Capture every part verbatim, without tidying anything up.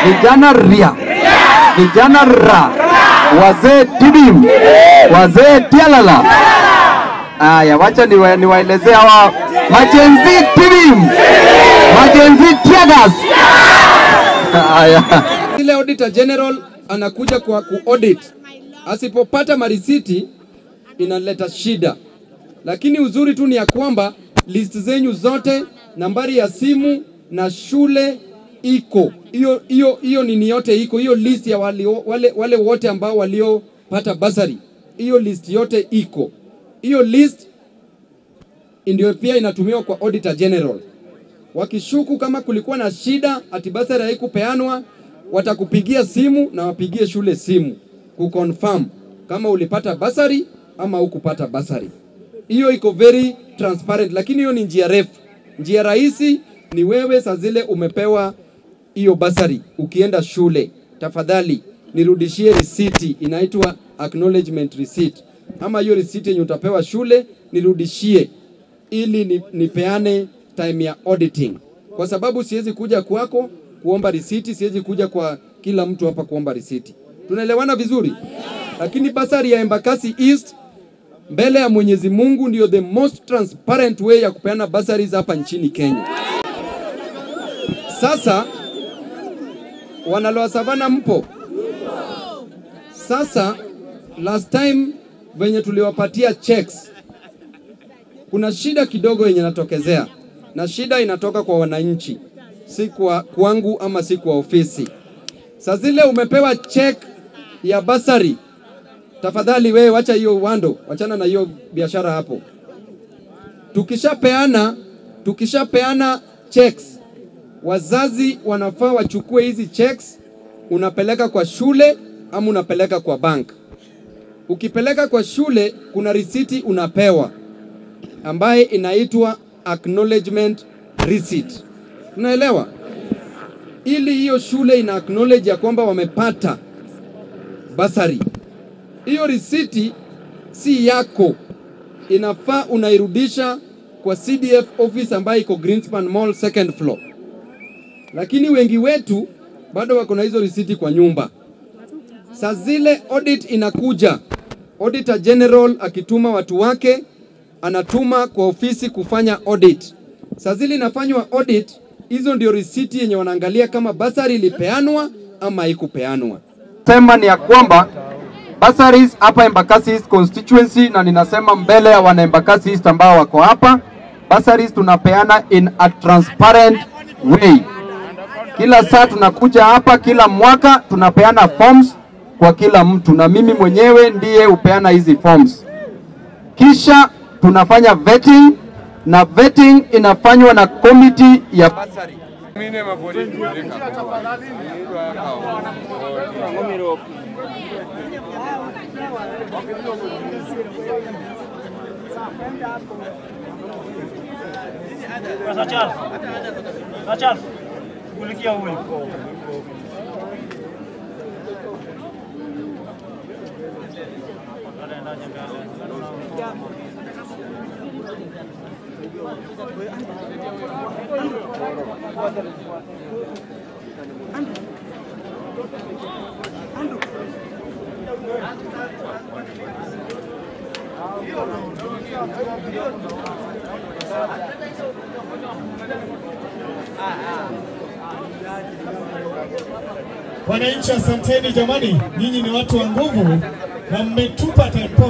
vijana ria, vijana ra, wazee tidim, wazee tialala. Aya, wacha niwa, niwaelezee hawa majenzi tidim, majenzi tiagas. Aya. Ile auditor general anakuja kwa ku-audit. Asipopata marisiti inaleta shida. Lakini uzuri tu ni ya kwamba list zenyu zote, nambari ya simu na shule iko. Hiyo hiyo hiyo nini yote iko. Hiyo list ya wale wale, wale wote ambao waliopata bursary. Hiyo list yote iko. Hiyo list ndio pia inatumiwa kwa auditor general. Wakishuku kama kulikuwa na shida ati bursary haikupeanwa, watakupigia simu na wapigie shule simu kuconfirm kama ulipata bursary ama hukupata bursary. Hiyo iko very transparent, lakini hiyo ni njia refu. Njia rahisi ni wewe saa zile umepewa hiyo bursary, ukienda shule, tafadhali nirudishie risiti, inaitwa acknowledgement receipt. Ama hiyo risiti yenye utapewa shule nirudishie ili nipeane time ya auditing. Kwa sababu siwezi kuja kwako kuomba risiti, siwezi kuja kwa kila mtu hapa kuomba risiti. Tunaelewana vizuri? Lakini bursary ya Embakasi East mbele ya Mwenyezi Mungu ndio the most transparent way ya kupeana bursaries hapa nchini Kenya. Sasa wanaloa Savana mpo? Sasa last time venye tuliwapatia checks, kuna shida kidogo yenye natokezea, na shida inatoka kwa wananchi, si kwa kwangu ama si kwa ofisi. Sasa zile umepewa check ya bursary, tafadhali wewe wacha hiyo wando, wachana na hiyo biashara hapo. Tukishapeana, tukishapeana checks, wazazi wanafaa wachukue hizi checks, unapeleka kwa shule ama unapeleka kwa bank. Ukipeleka kwa shule kuna risiti unapewa ambaye inaitwa acknowledgement receipt. Unaelewa? Ili hiyo shule ina acknowledge ya kwamba wamepata bursary. Hiyo risiti si yako, inafaa unairudisha kwa C D F office ambayo iko Greenspan Mall second floor. Lakini wengi wetu bado wako na hizo risiti kwa nyumba. Saa zile audit inakuja, auditor general akituma watu wake, anatuma kwa ofisi kufanya audit. Saa zile inafanywa audit, hizo ndio risiti yenye wanaangalia kama bursary ilipeanwa ama haikupeanwa. Sema ni ya kwamba bursaries hapa Embakasi East constituency, na ninasema mbele ya wana Embakasi East ambao wako hapa, bursaries tunapeana in a transparent way. Kila saa tunakuja hapa, kila mwaka tunapeana forms kwa kila mtu, na mimi mwenyewe ndiye upeana hizi forms. Kisha tunafanya vetting, na vetting inafanywa na committee ya bursary. Wananchi asanteni jamani, nyinyi ni watu wa nguvu na mmetupa tempo.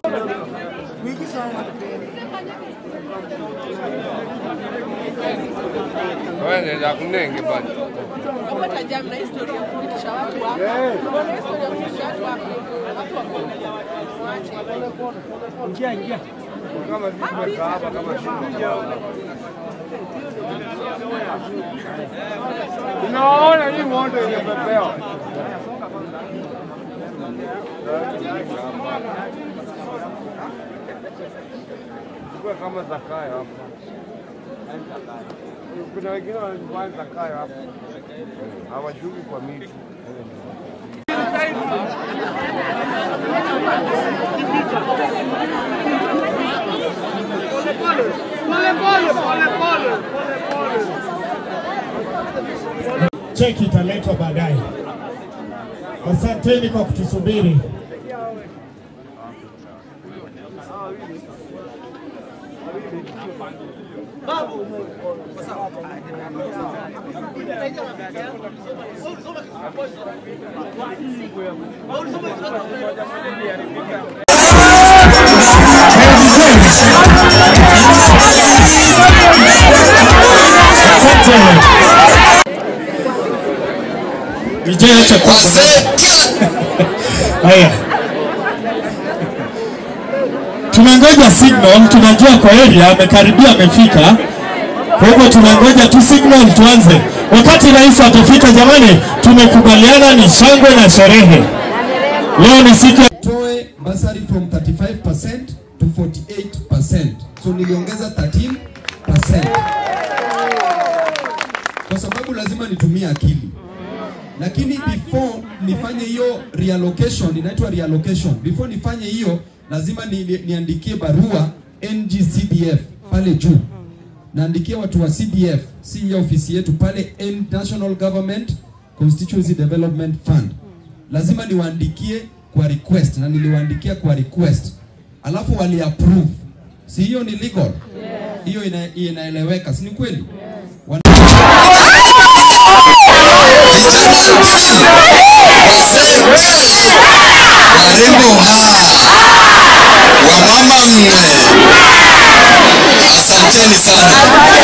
Wewe za kunenge bwana. Hapo tajamu na historia kupitisha watu hapa. Kuna historia kupitisha watu hapa. Watu wako. Waache. Ingia ingia. Kama tumekaa hapa kama shida. Unaona hii moto imepepewa. Kwa kama zakaya hapa. Kuna wengine wanafanya zakaya hapa. Hawajui kwa miti. Cheki italetwa baadaye. Asanteni kwa kutusubiri. Vijana cha kwanza. Haya. Tunangoja signal, tunajua kwa area amekaribia amefika. Kwa hivyo tunangoja tu signal tuanze. Wakati rais atafika jamani, tumekubaliana ni shangwe na sherehe. Leo ni siku ya toe bursary from thirty-five percent to forty-eight percent. So niliongeza thirteen percent. Kwa sababu lazima nitumie akili. Lakini before nifanye hiyo reallocation, inaitwa reallocation. Before nifanye hiyo, lazima ni, niandikie barua N G C D F pale juu. Naandikie watu wa C D F, si ya ofisi yetu pale National Government Constituency Development Fund. Lazima niwaandikie kwa request, na niliwaandikia kwa request. Alafu wali approve. Si hiyo ni legal? Hiyo yes. ina, inaeleweka, si ni kweli? Yes. Warembo haa, wamama mme, asanteni sana.